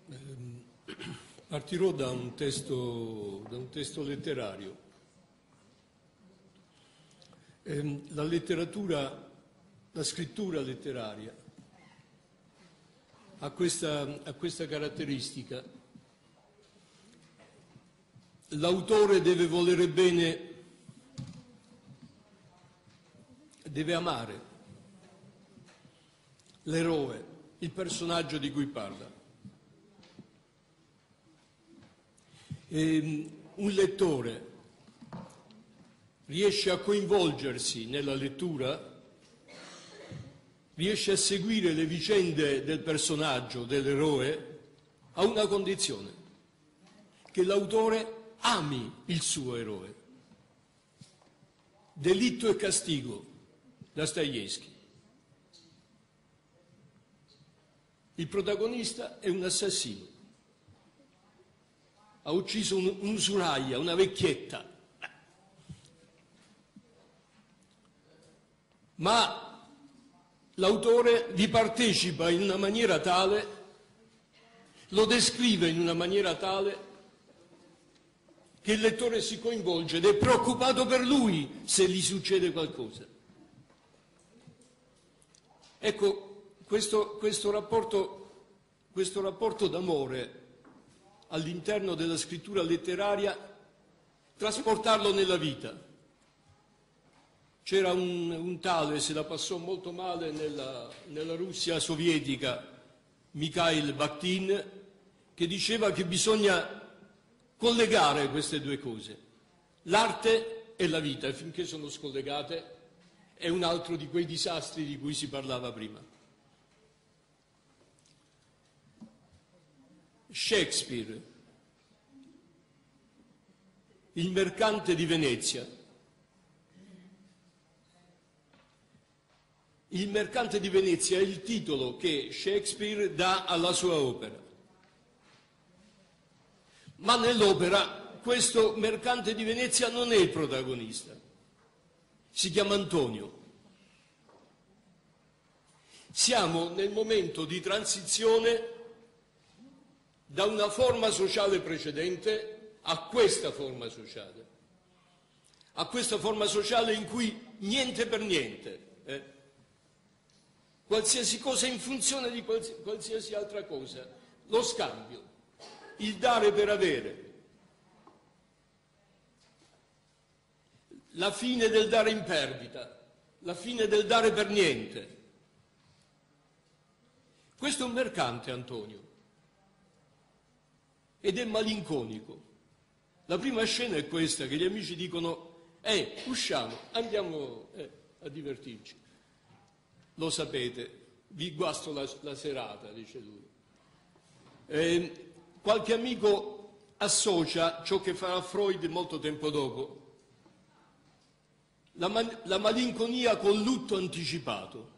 Partirò da un testo letterario. La scrittura letteraria ha questa caratteristica. L'autore deve volere bene, deve amare l'eroe, il personaggio di cui parla. Un lettore riesce a coinvolgersi nella lettura, riesce a seguire le vicende del personaggio, dell'eroe, a una condizione: che l'autore ami il suo eroe. Delitto e castigo, Dostoevskij. Il protagonista è un assassino. Ha ucciso un'usuraia, una vecchietta. Ma l'autore vi partecipa in una maniera tale, lo descrive in una maniera tale, che il lettore si coinvolge ed è preoccupato per lui se gli succede qualcosa. Ecco, questo rapporto d'amore all'interno della scrittura letteraria, trasportarlo nella vita. C'era un tale, se la passò molto male nella Russia sovietica, Mikhail Bakhtin, che diceva che bisogna collegare queste due cose, l'arte e la vita, e finché sono scollegate è un altro di quei disastri di cui si parlava prima. Shakespeare, Il mercante di Venezia. Il mercante di Venezia è il titolo che Shakespeare dà alla sua opera. Ma nell'opera questo mercante di Venezia non è il protagonista, si chiama Antonio. Siamo nel momento di transizione da una forma sociale precedente a questa forma sociale in cui niente per niente, qualsiasi cosa in funzione di qualsiasi altra cosa, lo scambio, il dare per avere, la fine del dare in perdita, la fine del dare per niente. Questo è un mercante, Antonio, ed è malinconico. La prima scena è questa, che gli amici dicono: usciamo, andiamo a divertirci. Lo sapete, vi guasto la serata, dice lui. Qualche amico associa ciò che farà Freud molto tempo dopo, la malinconia col lutto anticipato.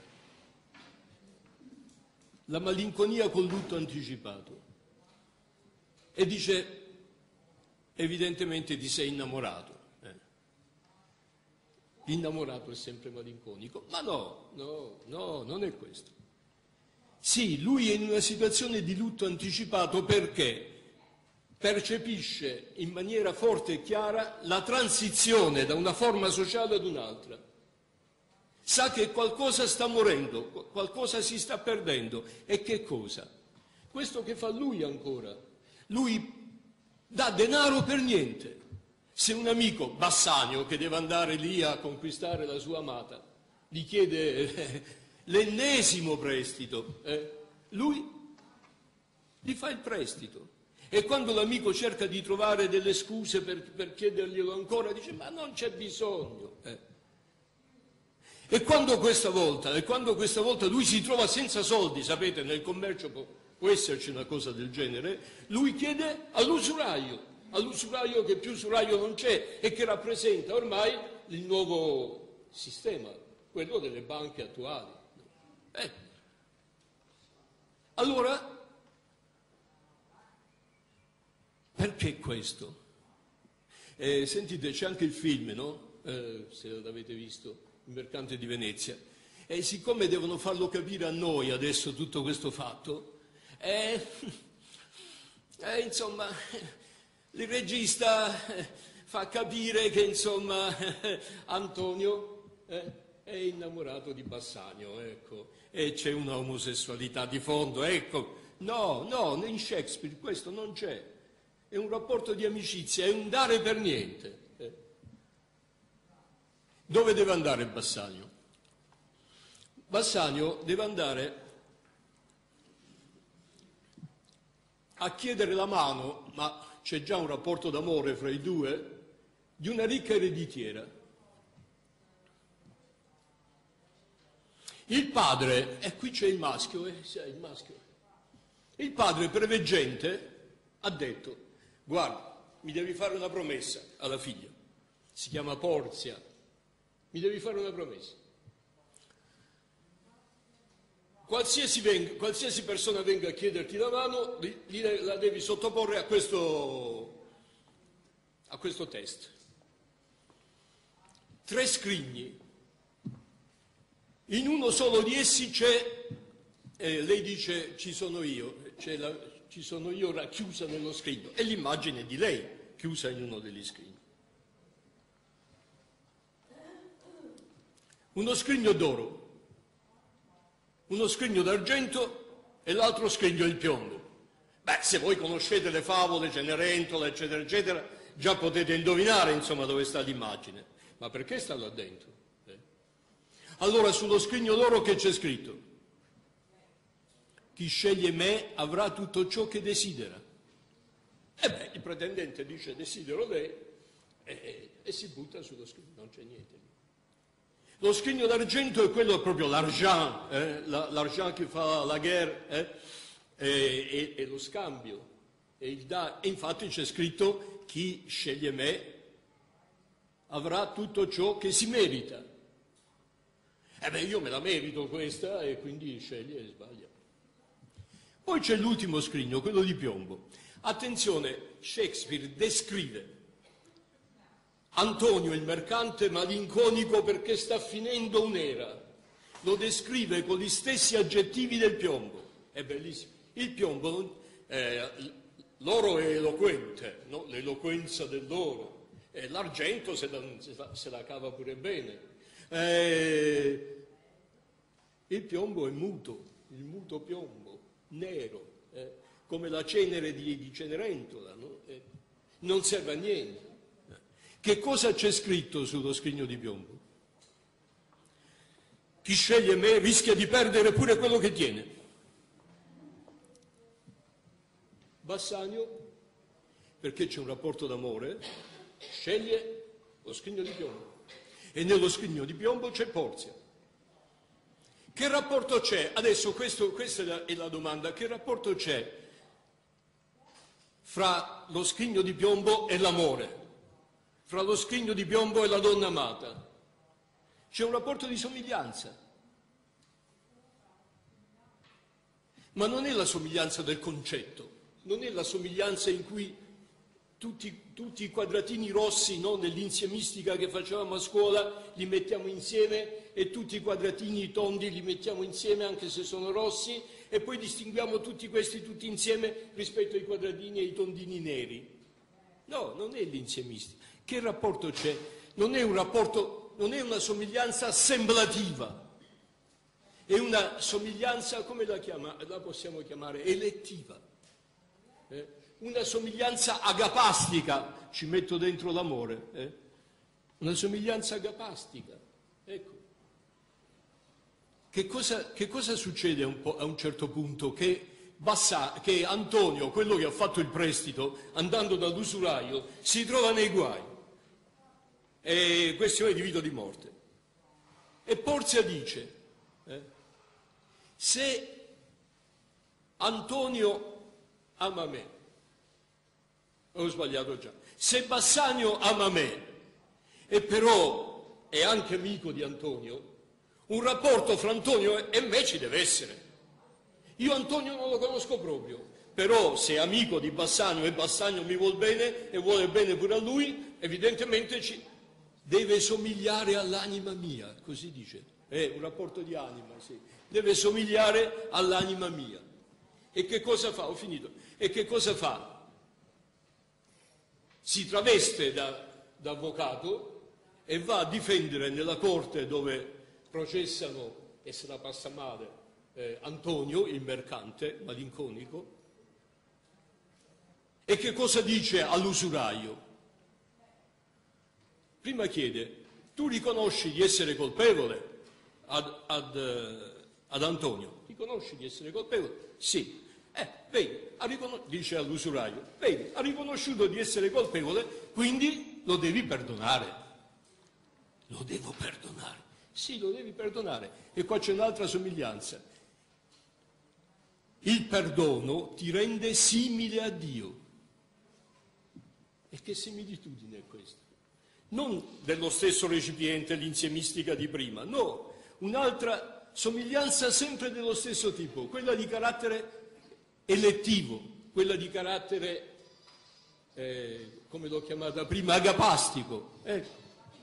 La malinconia col lutto anticipato. E dice: evidentemente ti sei innamorato. L'innamorato è sempre malinconico. Ma no, non è questo. Sì, lui è in una situazione di lutto anticipato perché percepisce in maniera forte e chiara la transizione da una forma sociale ad un'altra. Sa che qualcosa sta morendo, qualcosa si sta perdendo. E che cosa? Questo che fa lui ancora. Lui dà denaro per niente. Se un amico, Bassanio, che deve andare lì a conquistare la sua amata, gli chiede l'ennesimo prestito, lui gli fa il prestito. E quando l'amico cerca di trovare delle scuse per chiederglielo ancora, dice: ma non c'è bisogno. E quando questa volta lui si trova senza soldi, sapete, nel commercio può esserci una cosa del genere, lui chiede all'usuraio che più usuraio non c'è e che rappresenta ormai il nuovo sistema, quello delle banche attuali. Allora, perché questo? Sentite, c'è anche il film, no? Se l'avete visto, Il mercante di Venezia. E siccome devono farlo capire a noi adesso tutto questo fatto, Insomma, il regista fa capire che, insomma, Antonio è innamorato di Bassanio, ecco, e c'è una omosessualità di fondo, ecco. No, in Shakespeare questo non c'è. È un rapporto di amicizia, è un dare per niente. Dove deve andare Bassanio? Bassanio deve andare a chiedere la mano, ma c'è già un rapporto d'amore fra i due, di una ricca ereditiera. Il padre, e qui c'è il maschio, il maschio. Il padre preveggente ha detto: guarda, mi devi fare una promessa alla figlia, si chiama Porzia, mi devi fare una promessa. Qualsiasi persona venga a chiederti la mano, la devi sottoporre a questo test. 3 scrigni. In uno solo di essi c'è, lei dice ci sono io racchiusa nello scrigno. È l'immagine di lei chiusa in uno degli scrigni. Uno scrigno d'oro, uno scrigno d'argento e l'altro scrigno di piombo. Beh, se voi conoscete le favole, Cenerentola, eccetera, eccetera, già potete indovinare, insomma, dove sta l'immagine. Ma perché sta là dentro? Allora, sullo scrigno d'oro che c'è scritto? Chi sceglie me avrà tutto ciò che desidera. Il pretendente dice desidero lei e si butta sullo scrigno, non c'è niente lì. Lo scrigno d'argento è quello proprio l'argent, l'argent che fa la guerre, e lo scambio. E infatti c'è scritto chi sceglie me avrà tutto ciò che si merita. Io me la merito questa e quindi sceglie e sbaglia. Poi c'è l'ultimo scrigno, quello di piombo. Attenzione, Shakespeare descrive Antonio il mercante malinconico perché sta finendo un'era. Lo descrive con gli stessi aggettivi del piombo. È bellissimo. Il piombo, l'oro è eloquente, no? L'eloquenza dell'oro. L'argento se la cava pure bene. Il piombo è muto, il muto piombo, nero, come la cenere di Cenerentola, no? Non serve a niente. Che cosa c'è scritto sullo scrigno di piombo? Chi sceglie me rischia di perdere pure quello che tiene. Bassanio, perché c'è un rapporto d'amore, sceglie lo scrigno di piombo. E nello scrigno di piombo c'è Porzia. Che rapporto c'è? Adesso questa è la domanda. Che rapporto c'è fra lo scrigno di piombo e l'amore? Fra lo scrigno di piombo e la donna amata? C'è un rapporto di somiglianza. Ma non è la somiglianza del concetto, non è la somiglianza in cui tutti i quadratini rossi, no, nell'insiemistica che facevamo a scuola li mettiamo insieme e tutti i quadratini tondi li mettiamo insieme anche se sono rossi e poi distinguiamo tutti questi tutti insieme rispetto ai quadratini e ai tondini neri. No, non è l'insiemistica. Che rapporto c'è? Non è una somiglianza assemblativa, è una somiglianza, come la possiamo chiamare? Elettiva. Una somiglianza agapastica, ci metto dentro l'amore, una somiglianza agapastica, ecco. Che cosa succede a un certo punto? Che Antonio, quello che ha fatto il prestito, andando dall'usuraio, si trova nei guai, è questione di vita o di morte. E Porzia dice, se Antonio ama me, ho sbagliato già. Se Bassanio ama me e però è anche amico di Antonio, un rapporto fra Antonio e me ci deve essere. Io Antonio non lo conosco proprio, però se è amico di Bassanio e Bassanio mi vuol bene e vuole bene pure a lui, evidentemente deve somigliare all'anima mia, così dice. È un rapporto di anima, sì. Deve somigliare all'anima mia. E che cosa fa? Ho finito. E che cosa fa? Si traveste da avvocato e va a difendere nella corte dove processano, e se la passa male, Antonio, il mercante malinconico. E che cosa dice all'usuraio? Prima chiede: tu riconosci di essere colpevole ad Antonio? Riconosci di essere colpevole? Sì. Vedi, dice all'usuraio, vedi, ha riconosciuto di essere colpevole, quindi lo devi perdonare. Lo devo perdonare. Sì, lo devi perdonare. E qua c'è un'altra somiglianza. Il perdono ti rende simile a Dio. E che similitudine è questa? Non dello stesso recipiente, l'insiemistica di prima, no, un'altra somiglianza sempre dello stesso tipo, quella di carattere elettivo, quella di carattere, come l'ho chiamata prima, agapastico. Ecco.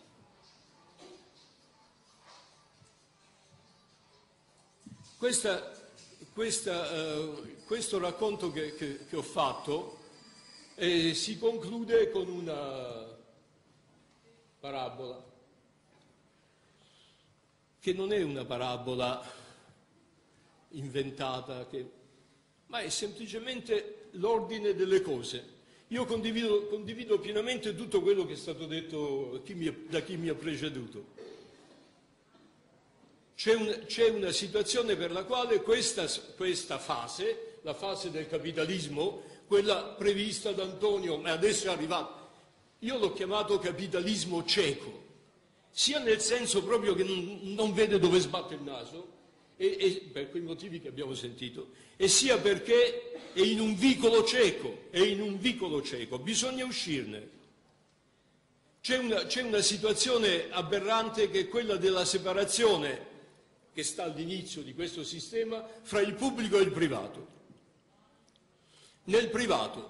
Questo racconto che ho fatto si conclude con una parabola, che non è una parabola inventata, ma è semplicemente l'ordine delle cose. Io condivido pienamente tutto quello che è stato detto da chi mi ha preceduto. C'è una situazione per la quale questa fase, la fase del capitalismo, quella prevista da Antonio, ma adesso è arrivata, io l'ho chiamato capitalismo cieco, sia nel senso proprio che non vede dove sbatte il naso, e per quei motivi che abbiamo sentito, e sia perché è in un vicolo cieco, bisogna uscirne. C'è una situazione aberrante che è quella della separazione che sta all'inizio di questo sistema fra il pubblico e il privato. Nel privato,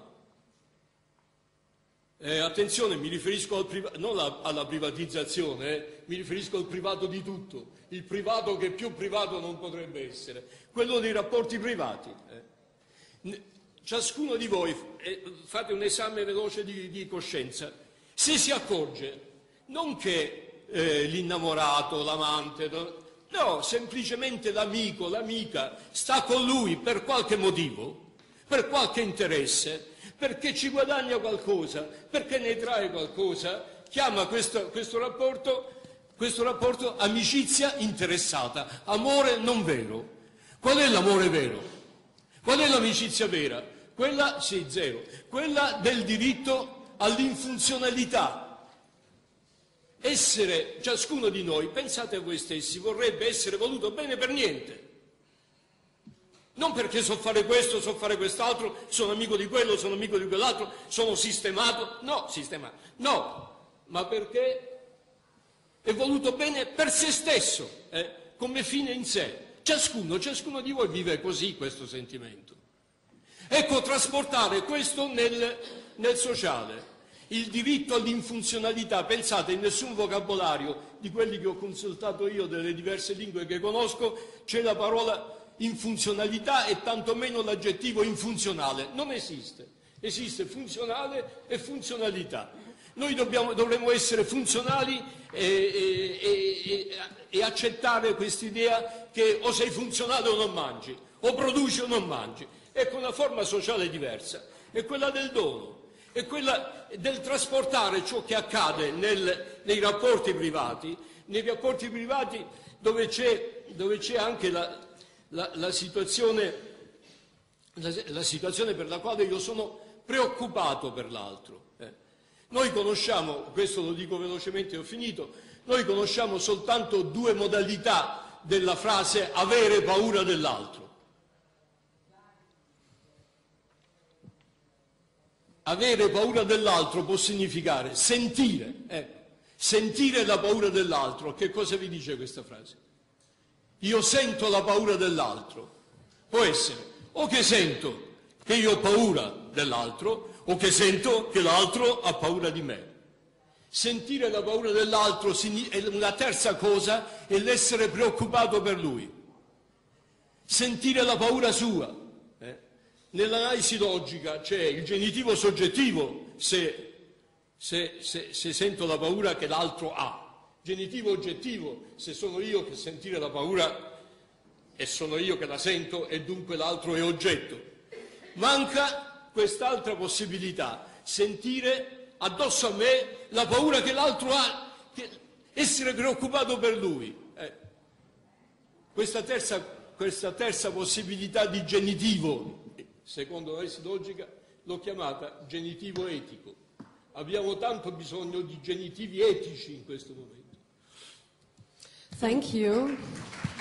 attenzione, mi riferisco non alla privatizzazione, mi riferisco al privato di tutto, il privato che più privato non potrebbe essere, quello dei rapporti privati. Ciascuno di voi, fate un esame veloce di coscienza, se si accorge non che l'innamorato, l'amante, no, semplicemente l'amico, l'amica sta con lui per qualche motivo, per qualche interesse, perché ci guadagna qualcosa, perché ne trae qualcosa, chiama questo rapporto amicizia interessata, amore non vero. Qual è l'amore vero? Qual è l'amicizia vera? Quella, sì, zero, quella del diritto all'infunzionalità. Essere, ciascuno di noi, pensate a voi stessi, vorrebbe essere voluto bene per niente. Non perché so fare questo, so fare quest'altro, sono amico di quello, sono amico di quell'altro, sono sistemato, no, ma perché è voluto bene per se stesso, come fine in sé. Ciascuno di voi vive così questo sentimento. Ecco, trasportare questo nel sociale. Il diritto all'infunzionalità, pensate, in nessun vocabolario di quelli che ho consultato io delle diverse lingue che conosco c'è la parola infunzionalità e tantomeno l'aggettivo infunzionale. Non esiste. Esiste funzionale e funzionalità. Noi dovremmo essere funzionali e accettare quest'idea che o sei funzionale o non mangi, o produci o non mangi. Ecco, una forma sociale diversa è quella del dono. È quella del trasportare ciò che accade nei rapporti privati dove c'è anche la situazione per la quale io sono preoccupato per l'altro. Noi conosciamo, questo lo dico velocemente e ho finito, noi conosciamo soltanto due modalità della frase avere paura dell'altro. Avere paura dell'altro può significare sentire la paura dell'altro. Che cosa vi dice questa frase? Io sento la paura dell'altro. Può essere o che sento che io ho paura dell'altro o che sento che l'altro ha paura di me. Sentire la paura dell'altro è una terza cosa, è l'essere preoccupato per lui. Sentire la paura sua. Nell'analisi logica c'è il genitivo soggettivo, se sento la paura che l'altro ha. Genitivo oggettivo, se sono io che sentire la paura e sono io che la sento e dunque l'altro è oggetto. Manca quest'altra possibilità, sentire addosso a me la paura che l'altro ha, essere preoccupato per lui. Questa terza possibilità di genitivo, secondo l'analisi logica, l'ho chiamata genitivo etico. Abbiamo tanto bisogno di genitivi etici in questo momento. Thank you.